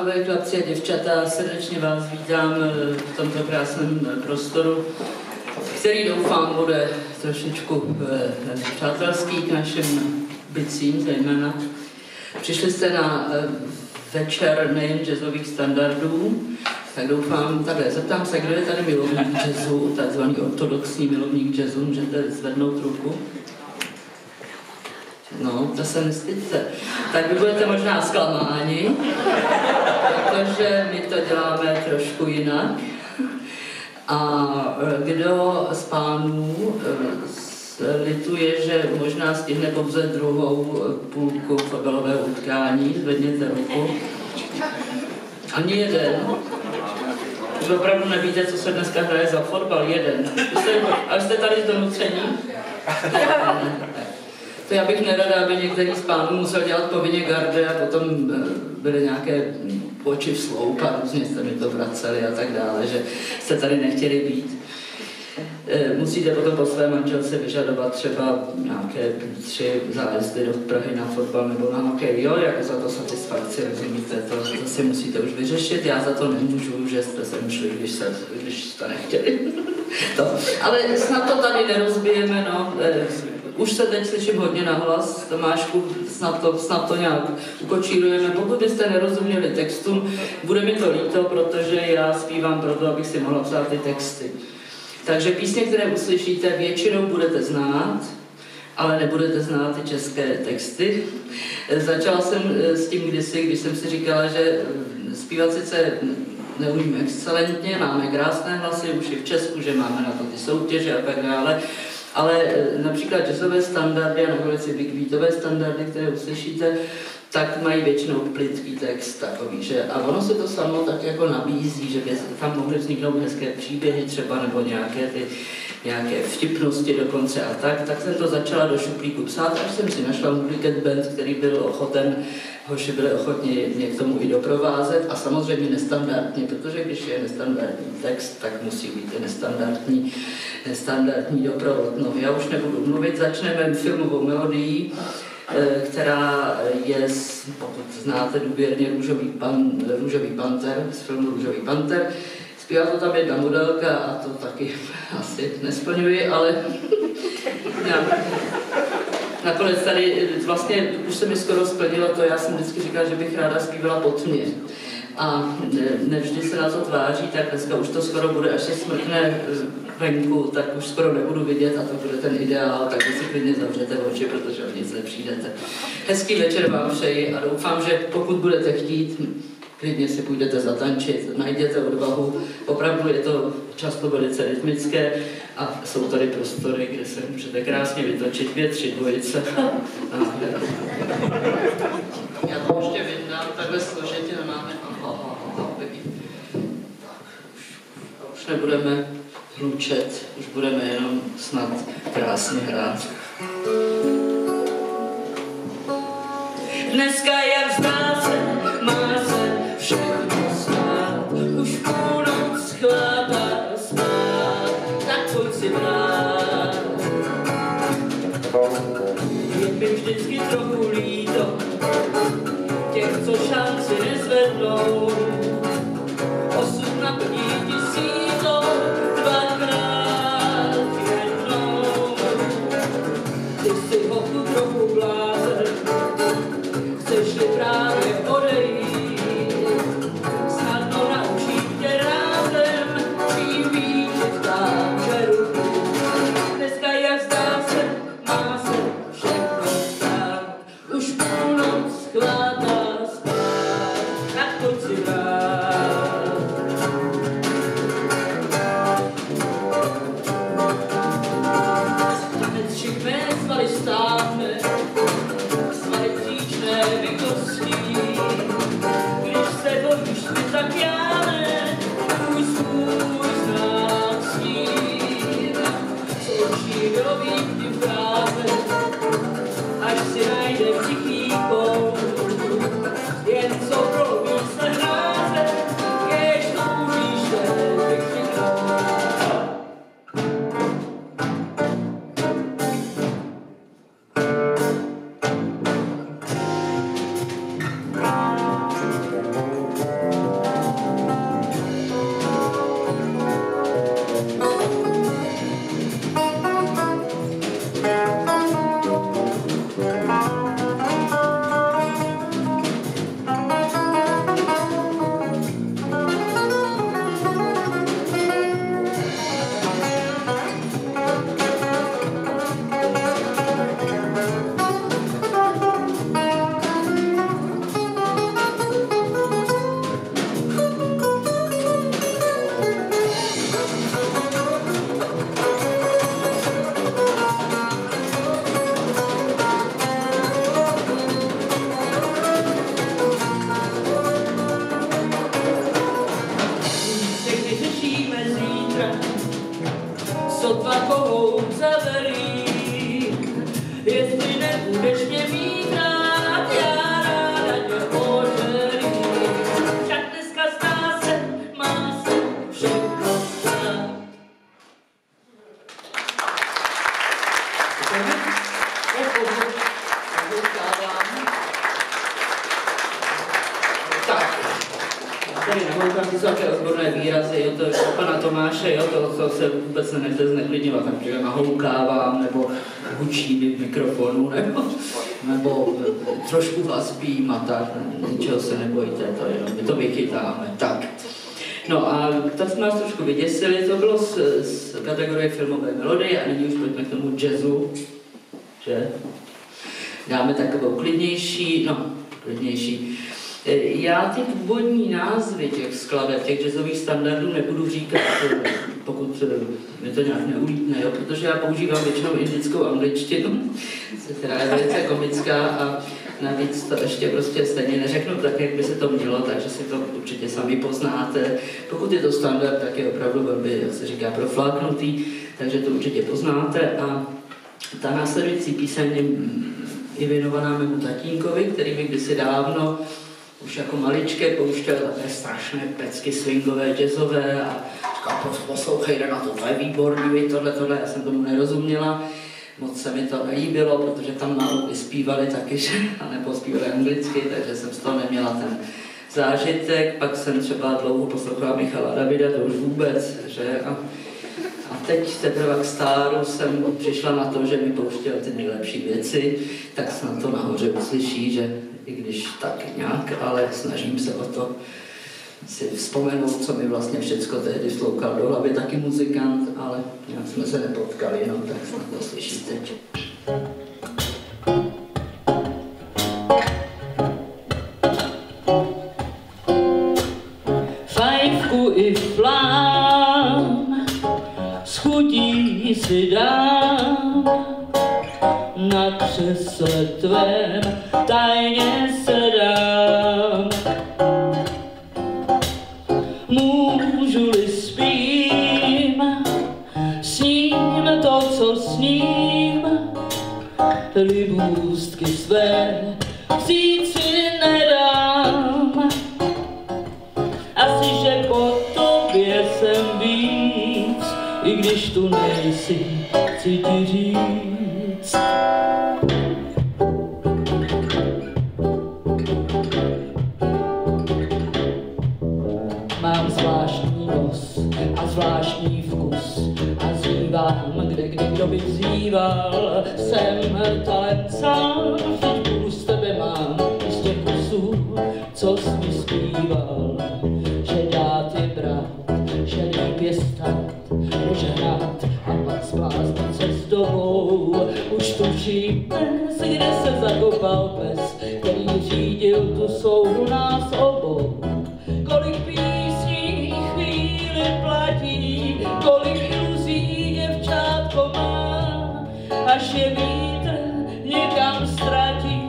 pánové, chlapci a děvčata, srdečně vás vítám v tomto krásném prostoru, který doufám bude trošičku přátelský k našim bicím zejména. Přišli jste na večer nejen jazzových standardů, tak doufám, takhle, zeptám se, kdo je tady milovník jazzu, takzvaný ortodoxní milovník jazzu, můžete zvednout ruku? No, to se nestyďte. Tak vy budete možná zklamáni, protože my to děláme trošku jinak. A kdo z pánů lituje, že možná stihne pouze druhou půlku fotbalového utkání, zvedněte ruku. Ani jeden. Už opravdu nevíte, co se dneska hraje za fotbal, jeden. Ale jste tady z donucení? To já bych nerada, aby některý z pánů musel dělat povinně garde a potom byly nějaké oči v sloup a různě jste mi to vraceli a tak dále, že jste tady nechtěli být. Musíte potom po své manželce vyžadovat třeba nějaké 3 zájezdy do Prahy na fotbal nebo na hokej, jo, jako za to satisfakci, rozumíte, to si musíte už vyřešit, já za to nemůžu, že jste sem šli, když jste nechtěli. Ale snad to tady nerozbijeme, no. Už se teď slyším hodně nahlas, Tomášku, snad to nějak ukočírujeme. Pokud byste nerozuměli textům, bude mi to líto, protože já zpívám proto, abych si mohla psát ty texty. Takže písně, které uslyšíte, většinou budete znát, ale nebudete znát ty české texty. Začala jsem s tím kdysi, když jsem si říkala, že zpívat sice neumím excelentně, máme krásné hlasy, už i v Česku, že máme na to ty soutěže a tak dále, ale například jazzové standardy a nakonec i big beatové standardy, které uslyšíte, tak mají většinou plytký text takový, že a ono se to samo tak jako nabízí, že by tam mohly vzniknout hezké příběhy třeba nebo nějaké vtipnosti dokonce a tak jsem to začala do šuplíku psát, až jsem si našla Mullicat Band, který byl ochoten, hoši byli ochotni mě k tomu i doprovázet a samozřejmě nestandardně, protože když je nestandardní text, tak musí být i nestandardní doprovod. No, já už nebudu mluvit, začneme filmovou melodií, která je, pokud znáte důvěrně, Růžový panter, z filmu Růžový panter. Zpívá to tam jedna modelka a to taky asi nesplňuji, ale nakonec tady vlastně už se mi skoro splnilo to, já jsem vždycky říkala, že bych ráda zpívala pod mě. A nevždy se na to tváří, tak dneska už to skoro bude, až se smrkne venku, tak už skoro nebudu vidět a to bude ten ideál, tak si klidně zavřete oči, protože o nic nepřijdete. Hezký večer vám přeji a doufám, že pokud budete chtít, klidně si půjdete zatančit, najděte odvahu, opravdu je to často velice rytmické a jsou tady prostory, kde se můžete krásně vytočit 2, 3 dvojice. Já to ještě vydám, takhle složitě nemáme. Už nebudeme hlučet, už budeme jenom snad krásně hrát. Dneska jak zdá se, má se všechno stát, už půlnoc chlápá spát, tak pojď si brát. Je mi vždycky trochu líto těch, co šanci nezvednou, osud naplní ti sídlo, 2krát jednou. Ty jsi hochu trochu blázen, chceš-li právě odejít, snadno naučí tě rázem, čím víc táče ruku. Dneska jak zdá se, má se všechno stát, už půlnoc chvátá spát, tak pojď si brát. kohou zavelí. Jestli nebudeš mě mít rád, já ráda tě oželím. Však dneska zdá se, má se všechno stát. Tak, tady nahoukám ty celké odborné výrazy, jo, to pana Tomáše, jo, to se vůbec nenechte zneklidňovat, takže nahoukávám, nebo hučí v mikrofonu, nebo trošku vaspím a tak, ničeho se nebojte, to jenom, my to vychytáme, tak. No a tak jsme nás trošku vyděsili, to bylo z kategorie filmové melodie a nyní už pojďme k tomu jazzu, že dáme takovou klidnější. Já ty původní názvy těch skladeb, těch jazzových standardů nebudu říkat, pokud mi to nějak neulítne, jo? Protože já používám většinou indickou angličtinu, která je velice komická a navíc to ještě prostě stejně neřeknu tak, jak by se to mělo, takže si to určitě sami poznáte. Pokud je to standard, tak je opravdu velmi, jak se říká, profláknutý, takže to určitě poznáte. A ta následující píseň je věnovaná mému tatínkovi, který mi kdysi dávno už jako maličké pouštěl také strašné pecky swingové, jazzové a říkal, poslouchejte na to je výborný, tohle, já jsem tomu nerozuměla. Moc se mi to nelíbilo, protože tam málo vyspívali taky, a nebo zpívali anglicky, takže jsem z toho neměla ten zážitek. Pak jsem třeba dlouho poslouchala Michala Davida, to už vůbec, že? A teď teprve k stáru jsem přišla na to, že mi pouštěl ty nejlepší věci, tak snad to nahoře uslyší, že i když tak nějak, ale snažím se o to si vzpomenout, co mi vlastně všecko tehdy vsloukal do hlavy, taky muzikant, ale nějak jsme se nepotkali, no, tak snad to slyší teď. Fajfku i flám s chutí si dám, na křesle tvém tajně se dám. Můžu-li spím, sním to, co sním, libůstky své vzít si nedám. Asi, že po tobě jsem víc, i když tu nejsi, chci ti říct. Mám zvláštní nos a zvláštní vkus a zívám, kde kdo by vzýval. Jsem talent sám, vždyť půl z tebe mám z těch kusů, co jsi mi zpíval. Že dát je brát, že líp je stát, než hrát a pak zbláznit se s dobou. Už tuším dnes, kde se zakopal pes, který řídil tu souhru nás obou. Kolik písní chvíli platí, kolik iluzí děvčátko má, až je vítr někam ztratí.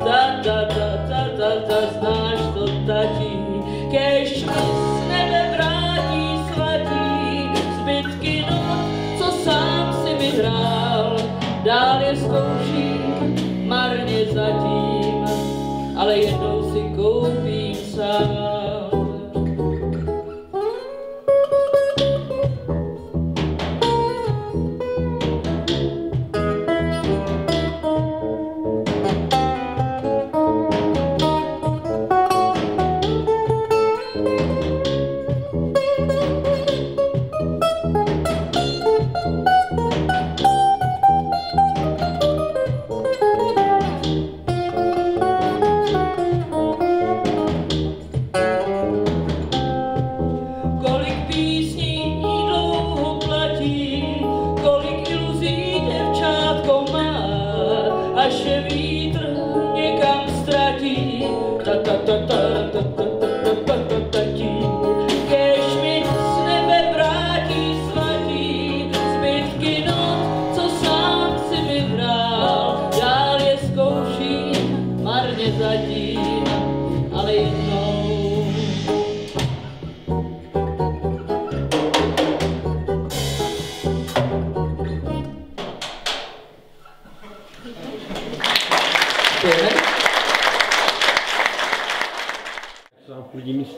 Znáš to, tati, kéž mi z nebe vrátí svatí zbytky not, co sám si vyhrál. Dál je zkouším, marně zatím, ale jednou si koupím sám.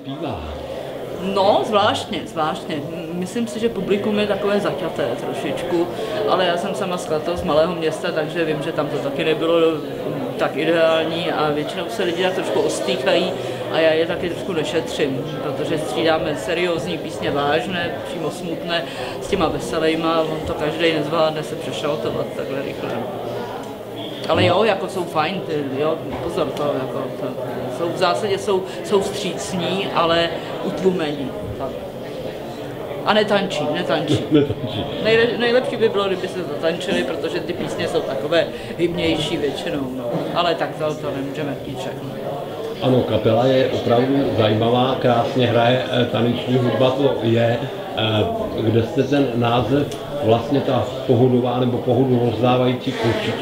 zpívá? No, zvláštně. Myslím si, že publikum je takové zaťaté trošičku, ale já jsem sama z malého města, takže vím, že tam to taky nebylo tak ideální a většinou se lidi tak trošku ostýchají a já je taky trošku nešetřím, protože střídáme seriózní písně vážné, přímo smutné, s těma veselejma, on to každý nezvládne se přešaltovat takhle rychle. Ale jo, jako jsou fajn, jo, pozor, jsou v zásadě jsou vstřícní, ale utlumení. A netančí. Nejlepší by bylo, kdyby se zatančili, protože ty písně jsou takové hybnější většinou, no. Ale tak to nemůžeme chtít všechno. Ano, kapela je opravdu zajímavá, krásně hraje taneční hudba, to je, kde jste ten název, vlastně ta pohodová nebo pohodu rozdávající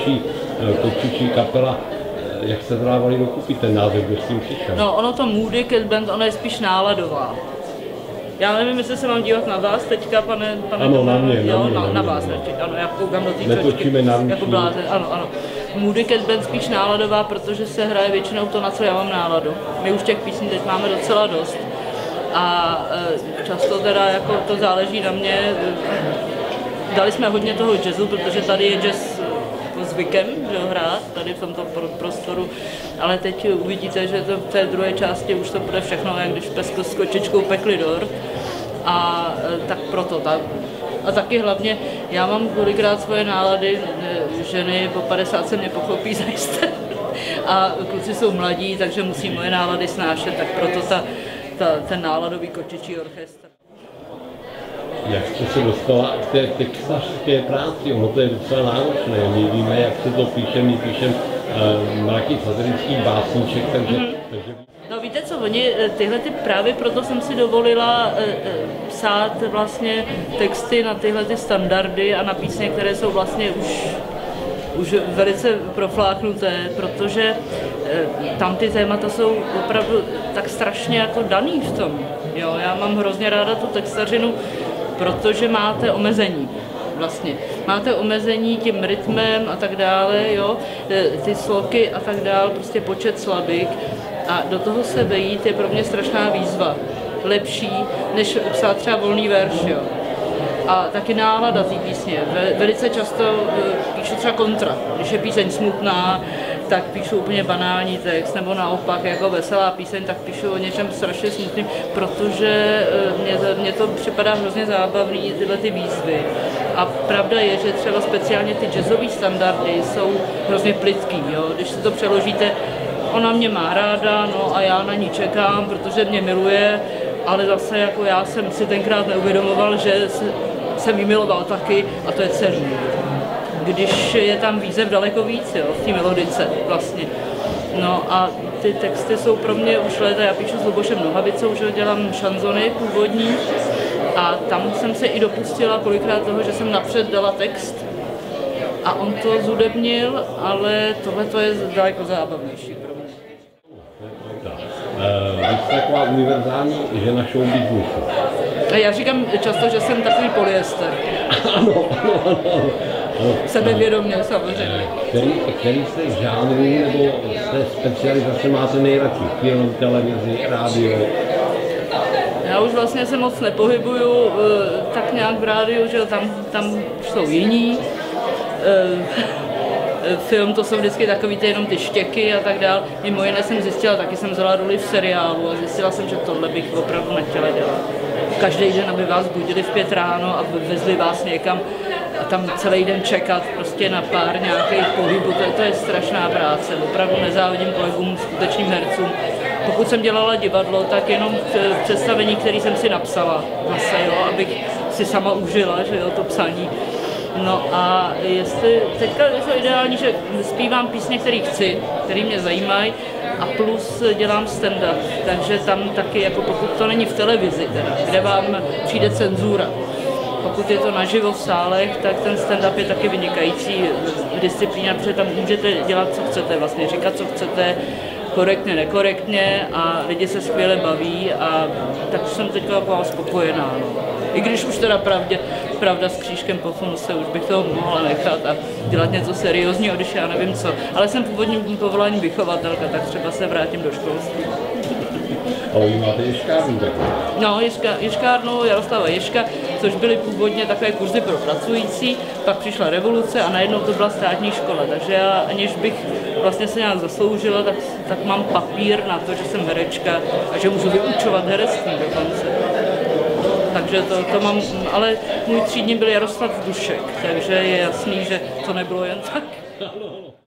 kočičí kapela, jak se dávali dokupy ten název, kdo s tím přišel? No, ono to Moody Cat Band, ono je spíš náladová. Já nevím, jestli se mám dívat na vás teďka, pane ano, na mě, na vás, ano, já koukám do té čočky, jako blázen, ano. Moody Cat Band spíš náladová, protože se hraje většinou to, na co já mám náladu. My už těch písní teď máme docela dost a často teda jako to záleží na mě. Dali jsme hodně toho jazzu, protože tady je jazz zvykem, že hrát tady v tomto prostoru, ale teď uvidíte, že to v té druhé části už to bude všechno, jak když Pesko s kočičkou pekli dort. A tak proto tak. A taky hlavně, já mám kolikrát svoje nálady, ženy po 50 se mě pochopí zajisté. A kluci jsou mladí, takže musí moje nálady snášet, tak proto ten náladový kočičí orchestr. Jak jste se dostala k té textařské práci? Ono to je docela náročné. My víme, jak se to píše, my píšeme mraky satirických básníček, takže... No víte co, tyhle právě proto jsem si dovolila psát vlastně texty na tyhle standardy a na písně, které jsou vlastně už velice profláknuté, protože tam ty témata jsou opravdu tak strašně jako daný v tom. Jo, já mám hrozně ráda tu textařinu, protože máte omezení vlastně. Máte omezení tím rytmem a tak dále, jo, ty sloky a tak dále, prostě počet slabik a do toho se vejít je pro mě strašná výzva. Lepší, než psát třeba volný verš, jo. A taky nálada té písně. Velice často píšu třeba kontra. Když je píseň smutná, tak píšu úplně banální text, nebo naopak jako veselá píseň, tak píšu o něčem strašně smutným, protože mně to připadá hrozně zábavný, tyhle ty výzvy. A pravda je, že třeba speciálně ty jazzové standardy jsou hrozně plytký, jo? Když si to přeložíte, ona mě má ráda, no a já na ní čekám, protože mě miluje, ale zase jako já jsem si tenkrát neuvědomoval, že jsem jí miloval taky a to je celý. Když je tam výzev daleko víc, jo, v té melodice vlastně. No a ty texty jsou pro mě už léta, já píšu s Lubošem Nohavicou, že dělám šanzony původní a tam jsem se i dopustila kolikrát toho, že jsem napřed dala text a on to zhudebnil, ale tohle to je daleko zábavnější pro mě. Vy jste taková univerzální žena show businessu. Já říkám často, že jsem takový polyester. Ano. Sebevědomě samozřejmě. Který jste žánrů nebo jste specializace máte nejradši? Film, televizi, rádio? Já už vlastně se moc nepohybuju tak nějak v rádiu, že tam jsou jiní. Film, to jsou vždycky takový jenom ty štěky a tak dál. Mimo jiné jsem zjistila, taky jsem vzala roli v seriálu a zjistila jsem, že tohle bych opravdu nechtěla dělat. Každý den, aby vás budili v 5 ráno a vezli vás někam a tam celý den čekat prostě na pár nějakých pohybů, to je strašná práce. Opravdu nezávidím kolegům, skutečným hercům. Pokud jsem dělala divadlo, tak jenom v představení, které jsem si napsala zase, jo, abych si sama užila, že jo, to psaní. No a jestli teďka je to ideální, že zpívám písně, které chci, které mě zajímají a plus dělám stand-up, takže tam taky, jako pokud to není v televizi, teda, kde vám přijde cenzura. Pokud je to naživo v sálech, tak ten stand-up je taky vynikající disciplína, protože tam můžete dělat, co chcete, vlastně říkat, co chcete, korektně, nekorektně a lidi se skvěle baví a tak jsem teď taková spokojená. No. I když už teda pravda s křížkem po funuse, už bych toho mohla nechat a dělat něco seriózního, když já nevím co. Ale jsem původním povoláním vychovatelka, tak třeba se vrátím do školství. A oni máte ješkárnu taky. No, ješkárnu Jaroslava Ježka, což byly původně takové kurzy pro pracující, pak přišla revoluce a najednou to byla státní škola, takže já, aniž bych vlastně se nějak zasloužila, tak mám papír na to, že jsem herečka a že můžu vyučovat herectví dokonce. Takže to mám, ale můj třídní byl Jaroslav Dušek, takže je jasný, že to nebylo jen tak.